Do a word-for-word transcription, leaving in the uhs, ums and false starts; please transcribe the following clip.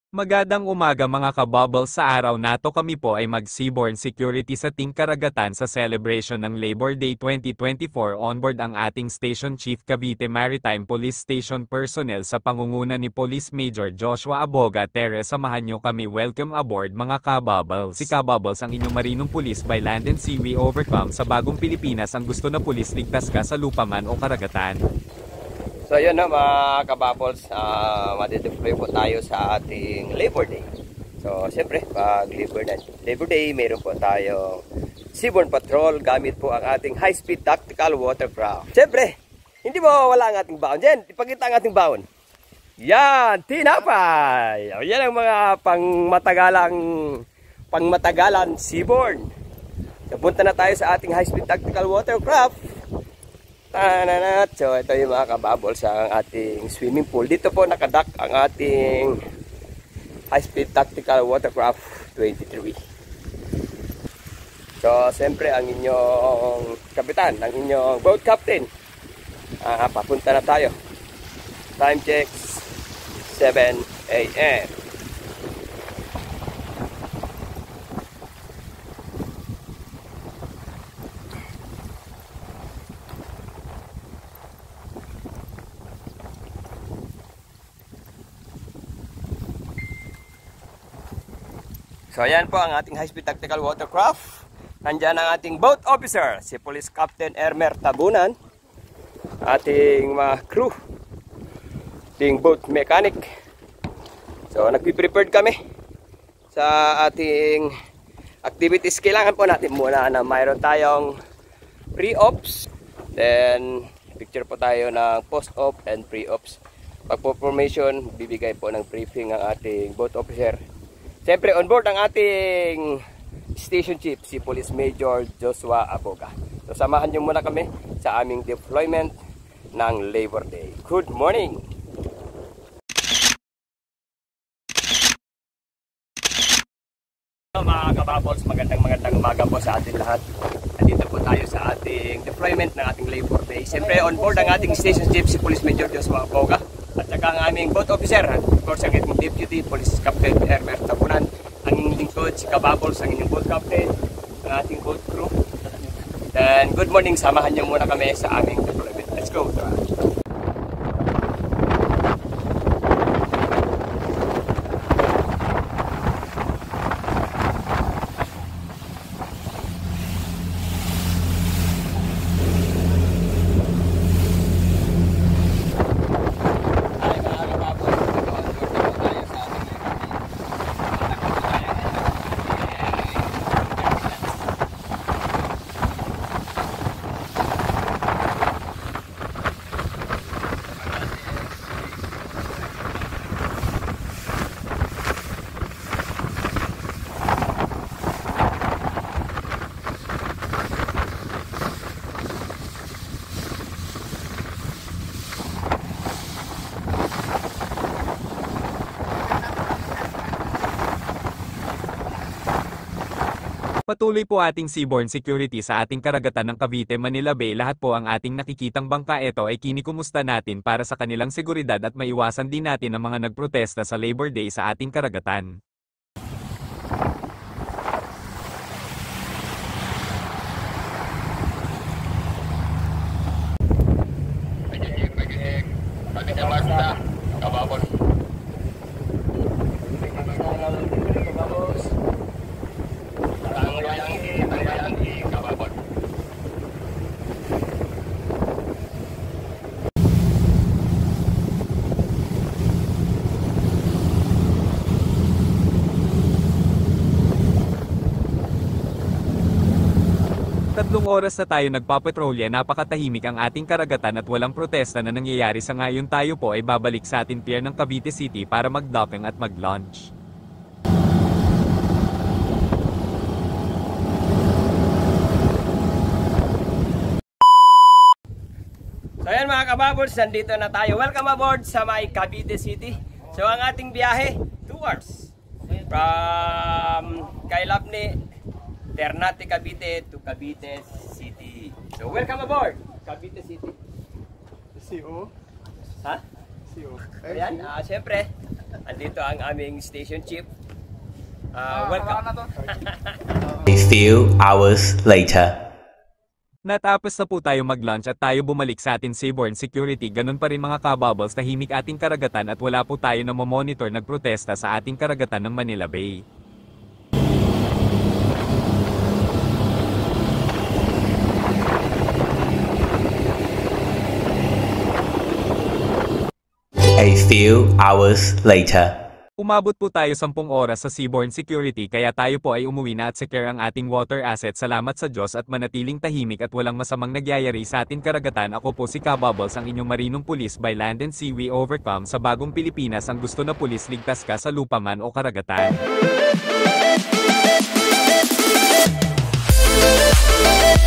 Magandang umaga mga kabubbles, sa araw na to kami po ay mag-seaborne security sa Ting Karagatan sa celebration ng Labor Day twenty twenty-four. Onboard ang ating Station Chief Cavite Maritime Police Station personnel sa pangunguna ni Police Major Joshua Aboga Teres. Samahan nyo kami. Welcome aboard mga kabubbles. Si kabubbles ang inyong marinong police by land and sea. We overcome sa bagong Pilipinas. Ang gusto na pulis, ligtas ka sa lupa man o karagatan. So yun na mga kababols, uh, madideploy po tayo sa ating Labor Day. So siyempre, pag Labor Day, Labor Day meron po tayong seaborne patrol gamit po ang ating high-speed tactical watercraft. Siyempre, hindi mo wala ang ating baon. Diyan, ipakita ang ating baon. Yan, tinapay! O, yan ang mga pangmatagalang, pangmatagalan seaborne. Napunta na tayo sa ating high-speed tactical watercraft. Tananat. So ito yung mga kababol sa ating swimming pool. Dito po nakadak ang ating high-speed tactical watercraft twenty-three. So siyempre ang inyong kapitan, ang inyong boat captain, uh, papunta na tayo. Time checks seven A M So ayan po ang ating high-speed tactical watercraft. Nandiyan ang ating boat officer, si Police Captain Ermer Tabunan. Ating mga crew, ating boat mechanic. So nagpiprepared kami sa ating activities. Kailangan po natin muna na mayroon tayong pre-ops. Then picture po tayo ng post-op and pre-ops. Pag po formation, bibigay po ng briefing ang ating boat officer. Siyempre, on board ang ating Station Chief, si Police Major Joshua Aboga. So, samahan nyo muna kami sa aming deployment ng Labor Day. Good morning! Hello mga kababols, magandang magandang umaga po sa ating lahat. Nandito po tayo sa ating deployment ng ating Labor Day. Siyempre, on board ang ating Station Chief, si Police Major Joshua Aboga. At saka ang aming boat officer, of course ang ating deputy, Police Captain Ermer Tabunan, ang inyong lingkod, si Kababols, ang inyong boat captain, ang ating boat crew. Then, good morning, samahan niyo muna kami sa aming deployment. Let's go! Patuloy po ating seaborne security sa ating karagatan ng Cavite, Manila Bay. Lahat po ang ating nakikitang bangka, ito ay kinikumusta natin para sa kanilang seguridad at maiwasan din natin ang mga nagprotesta sa Labor Day sa ating karagatan. Tatlong oras na tayo nagpapatrolya, napakatahimik ang ating karagatan at walang protesta na nangyayari. Sa ngayon tayo po ay babalik sa ating pier ng Cavite City para mag-docking at mag-launch. So ayan mga kababols, nandito na tayo. Welcome aboard sa my Cavite City. So ang ating biyahe, two hours. From Kailabni, Ternate, Cavite to Cavite City. So welcome aboard, Cavite City. C O? Ha? C O. Ayan, uh, siyempre, Andito ang aming station chief. Uh, welcome. A few hours later. Natapos na po tayo mag-lunch at tayo bumalik sa ating seaborne security. Ganun pa rin mga kabubbles, tahimik ating karagatan at wala po tayo na mamonitor nagprotesta sa ating karagatan ng Manila Bay. A few hours later. Umabot po tayo sampung oras sa seaborne security kaya tayo po ay umuwi na at secure ang ating water asset. Salamat sa Diyos at manatiling tahimik at walang masamang nagyayari sa ating karagatan. Ako po si Kabubbles, ang inyong marinong pulis by land and sea. We overcome. Sa bagong Pilipinas, ang gusto na pulis, ligtas ka sa lupa man o karagatan.